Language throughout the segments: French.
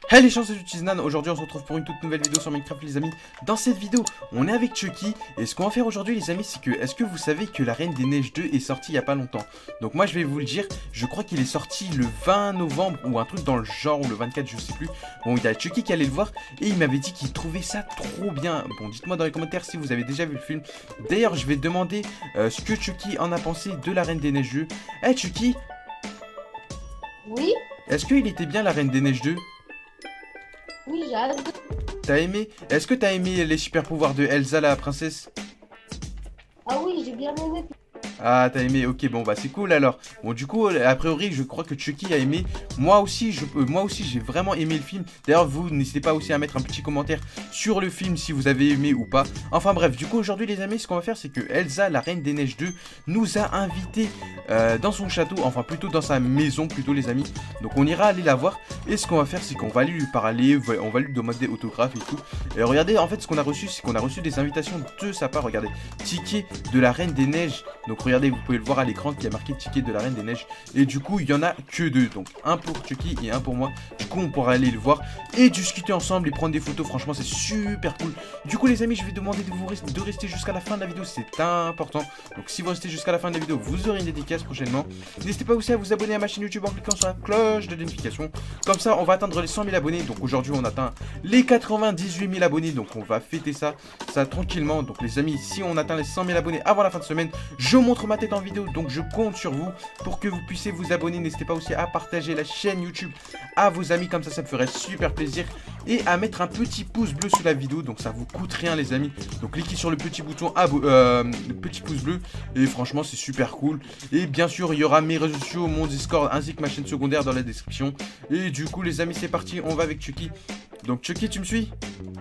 Hey les gens, c'est Tiznan. Aujourd'hui on se retrouve pour une toute nouvelle vidéo sur Minecraft les amis. Dans cette vidéo on est avec Chucky. Et ce qu'on va faire aujourd'hui les amis, c'est que est-ce que vous savez que la Reine des Neiges 2 est sortie il y a pas longtemps? Donc moi je vais vous le dire, je crois qu'il est sorti le 20 novembre ou un truc dans le genre, ou le 24 je sais plus. Bon, il y a Chucky qui allait le voir et il m'avait dit qu'il trouvait ça trop bien. Bon, dites moi dans les commentaires si vous avez déjà vu le film. D'ailleurs je vais demander ce que Chucky en a pensé de la Reine des Neiges 2. Hey Chucky, Oui, est-ce qu'il était bien la Reine des Neiges 2? oui, j'adore. T'as aimé? Est-ce que t'as aimé les super pouvoirs de Elsa la princesse? Ah oui, j'ai bien aimé. Ah, t'as aimé, ok, bon bah c'est cool alors. Bon du coup, a priori je crois que Chucky a aimé. Moi aussi j'ai vraiment aimé le film. D'ailleurs vous n'hésitez pas aussi à mettre un petit commentaire sur le film si vous avez aimé ou pas. Enfin bref, du coup aujourd'hui les amis, ce qu'on va faire c'est que Elsa, la Reine des Neiges 2, nous a invités dans son château. Enfin plutôt dans sa maison plutôt les amis. Donc on ira aller la voir. Et ce qu'on va faire c'est qu'on va aller lui parler, on va lui demander autographe et tout. Et regardez en fait ce qu'on a reçu, c'est qu'on a reçu des invitations de sa part. Regardez, ticket de la Reine des Neiges. Donc regardez, vous pouvez le voir à l'écran qui a marqué ticket de la Reine des Neiges. Et du coup, il y en a que deux. Donc un pour Chucky et un pour moi. Du coup, on pourra aller le voir et discuter ensemble et prendre des photos. Franchement, c'est super cool. Du coup, les amis, je vais demander de rester jusqu'à la fin de la vidéo. C'est important. Donc si vous restez jusqu'à la fin de la vidéo, vous aurez une dédicace prochainement. N'hésitez pas aussi à vous abonner à ma chaîne YouTube en cliquant sur la cloche de notification. Comme ça, on va atteindre les 100 000 abonnés. Donc aujourd'hui, on atteint les 98 000 abonnés. Donc on va fêter ça tranquillement. Donc les amis, si on atteint les 100 000 abonnés avant la fin de semaine, je montre ma tête en vidéo, donc je compte sur vous pour que vous puissiez vous abonner. N'hésitez pas aussi à partager la chaîne YouTube à vos amis, comme ça me ferait super plaisir, et à mettre un petit pouce bleu sous la vidéo, donc ça vous coûte rien les amis. Donc cliquez sur le petit bouton le petit pouce bleu et franchement c'est super cool. Et bien sûr il y aura mes réseaux sociaux, mon Discord ainsi que ma chaîne secondaire dans la description. Et du coup les amis c'est parti, on va avec Chucky. Donc Chucky, tu me suis?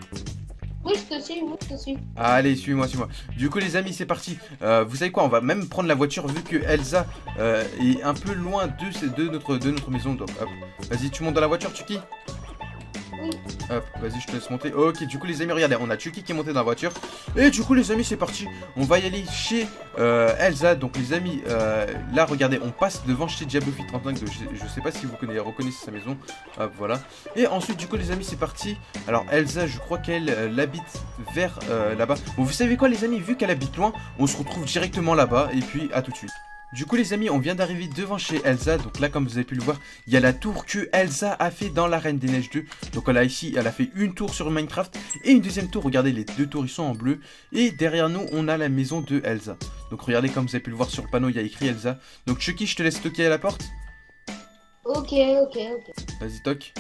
Oui, je te suis, oui, je te suis. Allez, suis-moi, suis-moi. Du coup, les amis, c'est parti. Vous savez quoi? On va même prendre la voiture vu que Elsa est un peu loin de notre maison. Donc, hop. Vas-y, tu montes dans la voiture, Chucky? Oui. Hop, vas-y, je te laisse monter. Ok, du coup, les amis, regardez, on a Chucky qui est monté dans la voiture. Et du coup, les amis, c'est parti. On va y aller chez Elsa. Donc, les amis, là, regardez, on passe devant chez Diablofi 35. Je sais pas si vous reconnaissez sa maison. Hop, voilà. Et ensuite, du coup, les amis, c'est parti. Alors, Elsa, je crois qu'elle habite vers là-bas. Bon, vous savez quoi, les amis, vu qu'elle habite loin, on se retrouve directement là-bas. Et puis, à tout de suite. Du coup les amis, on vient d'arriver devant chez Elsa. Donc là comme vous avez pu le voir, il y a la tour que Elsa a fait dans la Reine des Neiges 2. Donc elle a fait une tour sur Minecraft et une deuxième tour. Regardez, les deux tours ils sont en bleu. Et derrière nous on a la maison de Elsa. Donc regardez, comme vous avez pu le voir sur le panneau, il y a écrit Elsa. Donc Chucky, je te laisse toquer à la porte. Ok. Vas-y, toque.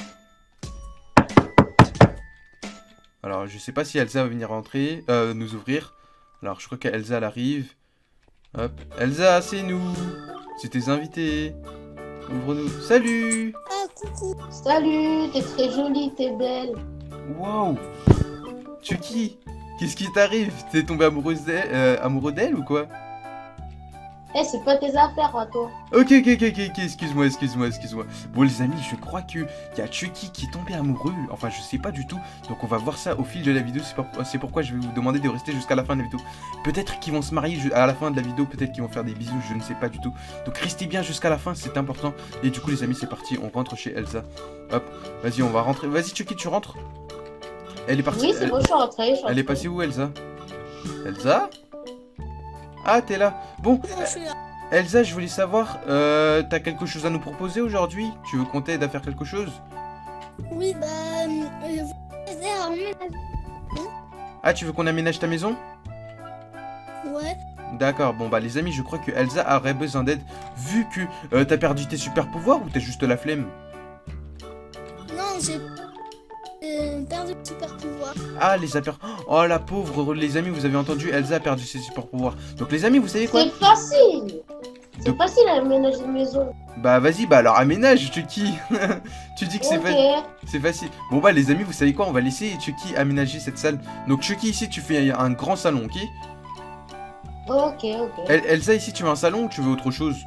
Alors je sais pas si Elsa va venir rentrer, nous ouvrir. Alors je crois qu'Elsa elle arrive. Hop, Elsa, c'est nous. C'est tes invités. Ouvre-nous. Salut. Ah, coucou. Salut, t'es très jolie, t'es belle. Waouh. Chucky, qu'est-ce qui t'arrive? T'es tombé amoureux d'elle ou quoi? Eh, c'est pas tes affaires, à toi. Ok, excuse-moi. Bon les amis, je crois qu'il y a Chucky qui est tombé amoureux. Enfin, je sais pas du tout. Donc on va voir ça au fil de la vidéo. C'est pourquoi je vais vous demander de rester jusqu'à la fin de la vidéo. Peut-être qu'ils vont se marier à la fin de la vidéo. Peut-être qu'ils vont faire des bisous, je ne sais pas du tout. Donc restez bien jusqu'à la fin, c'est important. Et du coup les amis, c'est parti, on rentre chez Elsa. Hop, vas-y, on va rentrer. Vas-y Chucky, tu rentres. Elle est partie. Oui, c'est bon, je suis rentrée. Elle est passée où Elsa? Elsa? Ah, t'es là. Bon, Non, je suis là. Elsa, je voulais savoir, t'as quelque chose à nous proposer aujourd'hui? Tu veux qu'on t'aide à faire quelque chose? Oui, bah, je vous aider à emménager. Ah, tu veux qu'on aménage ta maison? Ouais. D'accord, bon bah les amis, je crois que Elsa aurait besoin d'aide, vu que t'as perdu tes super pouvoirs ou t'as juste la flemme? Non, j'ai perdu le super pouvoir. Ah, les a perdu. Oh la pauvre, les amis, vous avez entendu, Elsa a perdu ses super pouvoirs. Donc les amis, vous savez quoi? C'est facile. C'est facile à aménager une maison. Bah vas-y, bah alors aménage Chucky. Tu dis que Ok. c'est facile. Bon bah les amis, vous savez quoi? On va laisser Chucky aménager cette salle. Donc Chucky, ici tu fais un grand salon, ok? Ok. Elsa, ici tu veux un salon ou tu veux autre chose?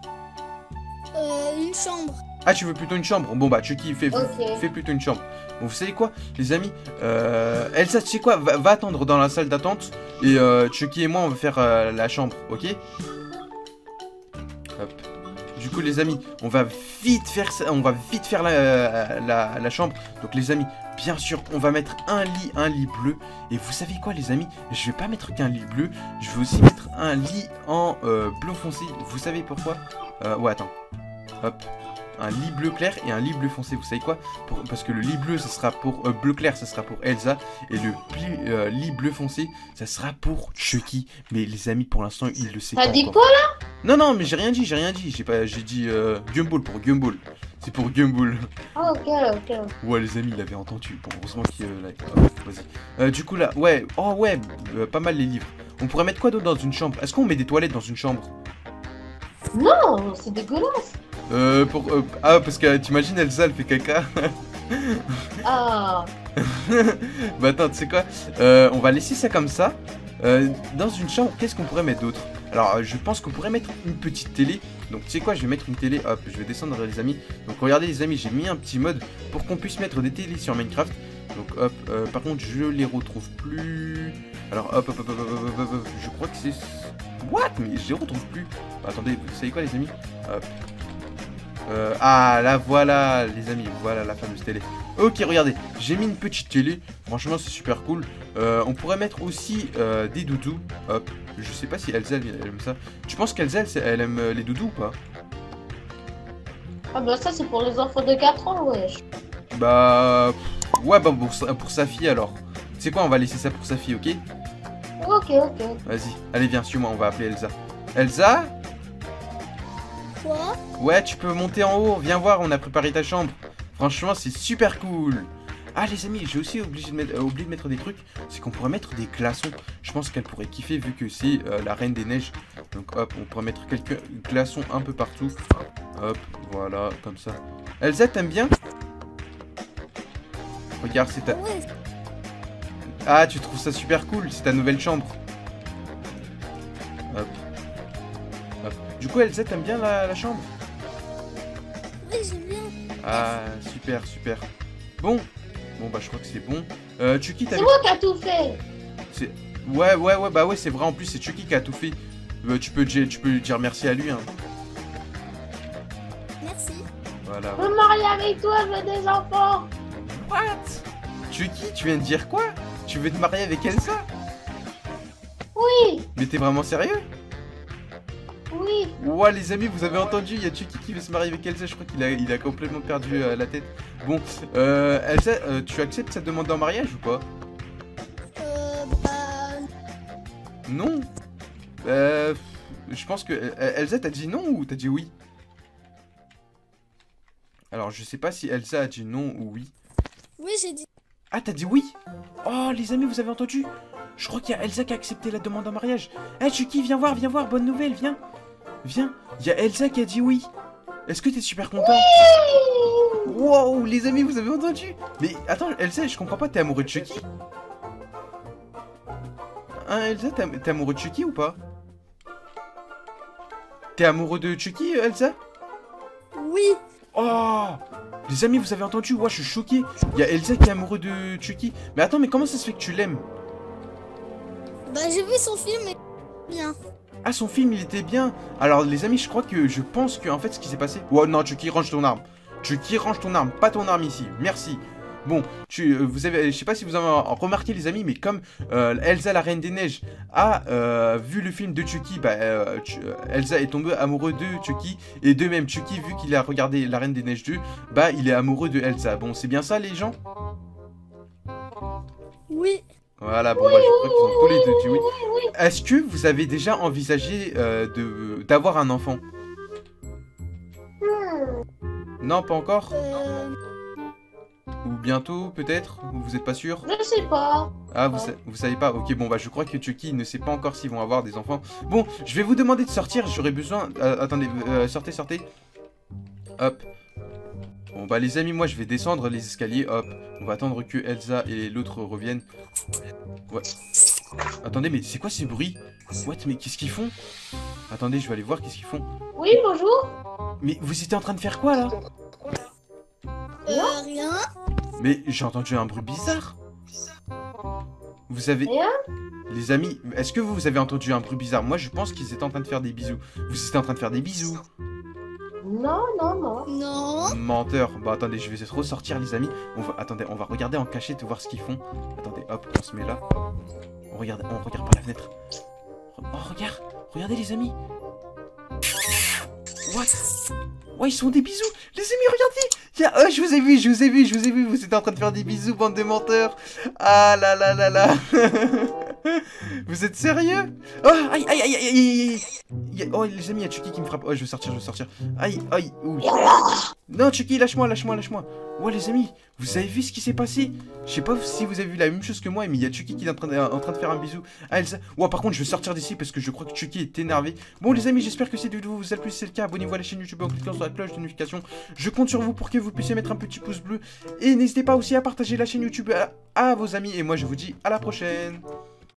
Une chambre. Ah, tu veux plutôt une chambre? Bon bah Chucky fais plutôt une chambre. Bon, vous savez quoi les amis, Elsa, tu sais quoi, va attendre dans la salle d'attente. Et Chucky et moi on va faire la chambre, ok? Hop. Du coup, les amis, on va vite faire ça, on va vite faire la chambre. Donc, les amis, bien sûr, on va mettre un lit bleu. Et vous savez quoi, les amis? Je vais pas mettre qu'un lit bleu. Je vais aussi mettre un lit en bleu foncé. Vous savez pourquoi? Ouais, attends. Hop. Un lit bleu clair et un lit bleu foncé. Vous savez quoi? Parce que le lit bleu, ça sera pour bleu clair, ça sera pour Elsa. Et le lit bleu foncé, ça sera pour Chucky. Mais les amis, pour l'instant, il le sait pas T'as dit encore. quoi là? Non, non, mais j'ai rien dit. J'ai dit Gumball pour Gumball. C'est pour Gumball. Ah, ok. Ouais, les amis, il avait entendu. Bon, heureusement qu'il vas-y. Du coup, là, ouais. Oh, ouais, pas mal les livres. On pourrait mettre quoi d'autre dans une chambre? Est-ce qu'on met des toilettes dans une chambre? Non, c'est dégueulasse. Ah, parce que t'imagines, Elsa, elle fait caca. Ah, Bah attends, tu sais quoi? On va laisser ça comme ça. Dans une chambre, qu'est-ce qu'on pourrait mettre d'autre? Alors, je pense qu'on pourrait mettre une petite télé. Donc, tu sais quoi? Je vais mettre une télé. Hop, je vais descendre, les amis. Donc, regardez, les amis, j'ai mis un petit mode pour qu'on puisse mettre des télés sur Minecraft. Donc, hop. Par contre, je les retrouve plus. Alors, hop. Je crois que c'est... What? Mais je les retrouve plus. Attendez, vous savez quoi, les amis? Hop. Ah, là, voilà, les amis. Voilà la fameuse télé. Ok, regardez, j'ai mis une petite télé. Franchement, c'est super cool. On pourrait mettre aussi des doudous. Hop, je sais pas si Elsa elle aime ça. Tu penses qu'Elsa elle aime les doudous ou pas? ah bah ça c'est pour les enfants de 4 ans, wesh. Bah... Ouais, bah pour sa fille alors. Tu sais quoi, on va laisser ça pour sa fille, ok? Ok. Vas-y, allez, viens, suis-moi, on va appeler Elsa. Elsa? Quoi? Ouais, tu peux monter en haut, viens voir, on a préparé ta chambre. Franchement, c'est super cool. Ah, les amis, j'ai aussi oublié de mettre des trucs. C'est qu'on pourrait mettre des glaçons. Je pense qu'elle pourrait kiffer vu que c'est la reine des neiges. Donc hop, on pourrait mettre quelques glaçons un peu partout. Hop, voilà, comme ça. Elsa, t'aimes bien? Regarde, c'est ta... Ouais, Ah, tu trouves ça super cool, c'est ta nouvelle chambre. Hop. Hop. Du coup, Elsa, t'aimes bien la chambre? oui, j'aime bien. Ah, super. Bon, bah je crois que c'est bon. Chucky, t'as C'est vu... moi qui a tout fait. Ouais, bah ouais, c'est vrai, en plus, c'est Chucky qui a tout fait. Tu peux lui dire merci à lui, hein. Merci. Voilà. Je veux me marier avec toi, je veux des enfants. What? Chucky, tu viens de dire quoi? Tu veux te marier avec Elsa? Oui, Mais t'es vraiment sérieux? oui. Ouais, les amis, vous avez entendu, il y a Chucky qui veut se marier avec Elsa. Je crois qu'il a complètement perdu la tête. Bon, Elsa, tu acceptes sa demande en mariage ou pas? Bah... Non. Je pense que... Elsa, t'as dit non ou t'as dit oui? Alors, je sais pas si Elsa a dit non ou oui. Oui, j'ai dit... Ah, t'as dit oui? Oh, les amis, vous avez entendu? Je crois qu'il y a Elsa qui a accepté la demande en mariage. Eh, Chucky, viens voir, bonne nouvelle, viens. Viens, il y a Elsa qui a dit oui. Est-ce que t'es super content? Wow, les amis, vous avez entendu? Mais attends, Elsa, je comprends pas, t'es amoureux de Chucky? Hein, Elsa, t'es amoureux de Chucky ou pas? T'es amoureux de Chucky, Elsa? Oui. Oh! Les amis, vous avez entendu? Ouais, je suis choqué. Il y a Elsa qui est amoureux de Chucky. Mais attends, mais comment ça se fait que tu l'aimes? Bah, j'ai vu son film et... bien. Ah, son film, il était bien. Alors, les amis, je pense que, en fait, ce qui s'est passé... Oh non, Chucky, range ton arme. Chucky, range ton arme. Pas ton arme ici. Merci. Bon, vous avez... Je sais pas si vous avez remarqué, les amis, mais comme Elsa, la Reine des Neiges, a vu le film de Chucky, bah, Elsa est tombée amoureuse de Chucky. Et de même, Chucky, vu qu'il a regardé la Reine des Neiges 2, bah, il est amoureux de Elsa. Bon, c'est bien ça, les gens? Oui. Voilà, bon, bah, je crois qu'ils ont tous les deux dit oui. Est-ce que vous avez déjà envisagé d'avoir un enfant? Non, pas encore? Ou bientôt, peut-être? Ou vous êtes pas sûr? Je sais pas. Ah, vous savez pas? Ok, bon, bah, je crois que Chucky ne sait pas encore s'ils vont avoir des enfants. Bon, je vais vous demander de sortir, j'aurai besoin... attendez, sortez. Hop. Bon, bah, les amis, moi, je vais descendre les escaliers, hop. On va attendre que Elsa et l'autre reviennent. Ouais. Attendez, mais c'est quoi ces bruits? What? Mais qu'est-ce qu'ils font? Attendez, je vais aller voir qu'est-ce qu'ils font. Oui, bonjour. Mais vous étiez en train de faire quoi, là? Rien. Mais j'ai entendu un bruit bizarre. Vous avez... Rien. Les amis, est-ce que vous avez entendu un bruit bizarre? Moi, je pense qu'ils étaient en train de faire des bisous. Vous étiez en train de faire des bisous. Non, non, non. Non. Menteur. Bon, attendez, je vais ressortir, les amis. Attendez, on va regarder en cachette, voir ce qu'ils font. Attendez, hop, on se met là. On regarde par la fenêtre. Oh, regarde. Regardez, les amis. What? Ouais, ils se font des bisous. Les amis, regardez. Oh, je vous ai vu. Vous êtes en train de faire des bisous, bande de menteurs. Ah là là là là. Vous êtes sérieux? Oh, aïe, aïe, aïe, aïe, aïe, aïe. Oh, les amis, il y a Chucky qui me frappe. Oh, je vais sortir. Aïe, aïe, ouh. Non, Chucky, lâche-moi. Ouais, les amis, vous avez vu ce qui s'est passé? Je sais pas si vous avez vu la même chose que moi, mais il y a Chucky qui est en train de faire un bisou à Elsa. Ouais, par contre, je vais sortir d'ici parce que je crois que Chucky est énervé. Bon, les amis, j'espère que cette vidéo vous a plu. Si c'est le cas, abonnez-vous à la chaîne YouTube en cliquant sur la cloche de notification. Je compte sur vous pour que vous puissiez mettre un petit pouce bleu. Et n'hésitez pas aussi à partager la chaîne YouTube à vos amis. Et moi, je vous dis à la prochaine.